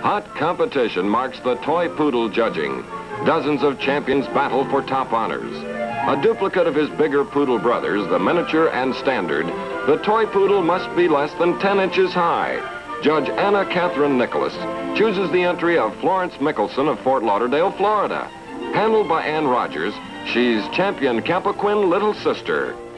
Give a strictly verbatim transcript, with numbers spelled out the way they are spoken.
Hot competition marks the Toy Poodle judging. Dozens of champions battle for top honors. A duplicate of his bigger poodle brothers, the miniature and standard, the Toy Poodle must be less than ten inches high. Judge Anna Katherine Nicholas chooses the entry of Florence Mickelson of Fort Lauderdale, Florida. Handled by Ann Rogers, she's champion Cappoquin Little Sister.